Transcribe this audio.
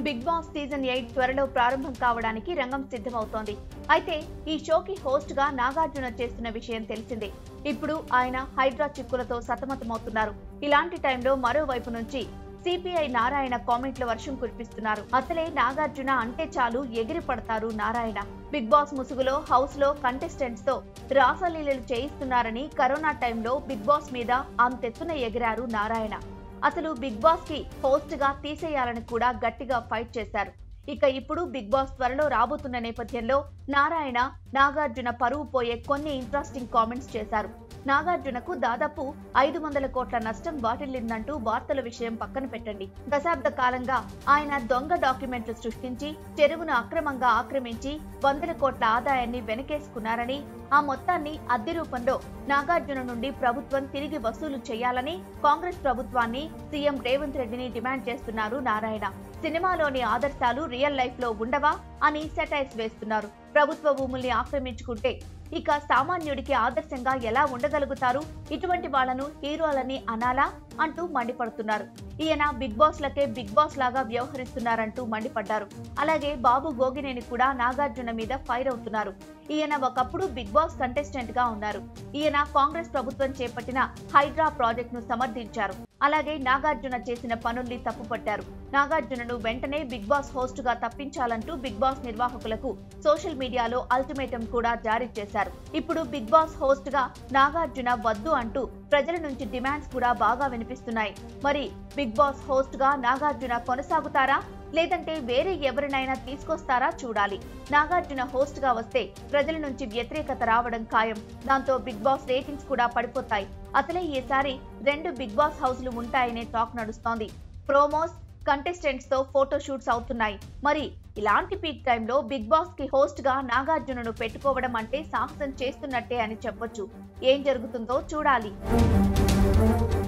Big boss season 8 త్వరలో ప్రారంభం కావడానికి రంగం సిద్ధమవుతోంది. అయితే ఈ షోకి హోస్ట్ గా నాగార్జున చేస్తున్న విషయం తెలిసిందే. ఇప్పుడు ఆయన హైడ్రా చిక్కులతో సతమతమవుతున్నారు. ఇలాంటి టైంలో మరోవైపు నుంచి సిపిఐ నారాయణ కామెంట్ల వర్షం కురిపిస్తున్నారు. అసలే నాగార్జున అంటే చాలు ఎగిరి పడతారు నారాయణ. బిగ్ బాస్ ముసుగులో హౌస్ లో కంటెస్టెంట్స్ తో రాసలీలలు చేయిస్తున్నారని కరోనా టైంలో బిగ్ బాస్ మీద అంతెత్తున ఎగిరారు నారాయణ. అసలు బిగ్ బాస్ కి హోస్ట్ గా తీసేయాలని కూడా గట్టిగా ఫైట్ చేశారు. ఇక ఇప్పుడు బిగ్ బాస్ త్వరలో రాబోతున్న నేపథ్యంలో నారాయణ నాగార్జున పరువు పోయే కొన్ని ఇంట్రెస్టింగ్ కామెంట్స్ చేశారు. నాగార్జునకు దాదాపు 500 కోట్ల నష్టం వాటిల్లిందంటూ వార్తల విషయం పక్కన పెట్టండి. దశాబ్ద కాలంగా ఆయన దొంగ డాక్యుమెంట్లు సృష్టించి చెరువును అక్రమంగా ఆక్రమించి 100 కోట్ల ఆదాయాన్ని వెనకేసుకున్నారని, ఆ మొత్తాన్ని అద్దె రూపంలో నాగార్జున నుండి ప్రభుత్వం తిరిగి వసూలు చేయాలని కాంగ్రెస్ ప్రభుత్వాన్ని, సీఎం రేవంత్ రెడ్డిని డిమాండ్ చేస్తున్నారు నారాయణ. సినిమాలోని ఆదర్శాలు రియల్ లైఫ్ లో ఉండవా అని సెటైర్స్ వేస్తున్నారు. ప్రభుత్వ భూముల్ని ఆక్రమించుకుంటే ఇక సామాన్యుడికి ఆదర్శంగా ఎలా ఉండగలుగుతారు? ఇటువంటి వాళ్లను హీరోలని అనాలా అంటూ మండిపడుతున్నారు. ఈయన బిగ్ బాస్ లకే బిగ్ బాస్ లాగా వ్యవహరిస్తున్నారంటూ మండిపడ్డారు. అలాగే బాబు గోగినేని కూడా నాగార్జున మీద ఫైర్ అవుతున్నారు. ఈయన ఒకప్పుడు బిగ్ బాస్ కంటెస్టెంట్ గా ఉన్నారు. ఈయన కాంగ్రెస్ ప్రభుత్వం చేపట్టిన హైడ్రా ప్రాజెక్ట్ ను సమర్థించారు. అలాగే నాగార్జున చేసిన పనుల్ని తప్పుపట్టారు. నాగార్జునను వెంటనే బిగ్ బాస్ హోస్ట్ గా తప్పించాలంటూ బిగ్ బాస్ నిర్వాహకులకు సోషల్ మీడియాలో అల్టిమేటం కూడా జారీ చేశారు. ఇప్పుడు బిగ్ బాస్ హోస్ట్ గా నాగార్జున వద్దు అంటూ ప్రజల నుంచి డిమాండ్స్ కూడా బాగా వినిపిస్తున్నాయి. మరి బిగ్ బాస్ హోస్ట్ గా నాగార్జున కొనసాగుతారా, లేదంటే వేరే ఎవరినైనా తీసుకొస్తారా చూడాలి. నాగార్జున హోస్ట్ గా వస్తే ప్రజల నుంచి వ్యతిరేకత రావడం ఖాయం. దాంతో బిగ్ బాస్ రేటింగ్స్ కూడా పడిపోతాయి. అసలే ఈసారి 2 బిగ్ బాస్ హౌస్లు ఉంటాయనే టాక్ నడుస్తోంది. ప్రోమోస్, కంటెస్టెంట్స్ తో ఫోటో షూట్స్ అవుతున్నాయి. మరి ఇలాంటి పీక్ టైంలో బిగ్ బాస్ కి హోస్ట్ గా నాగార్జునను పెట్టుకోవడం అంటే సాహసం చేస్తున్నట్టే అని చెప్పొచ్చు. ఏం జరుగుతుందో చూడాలి.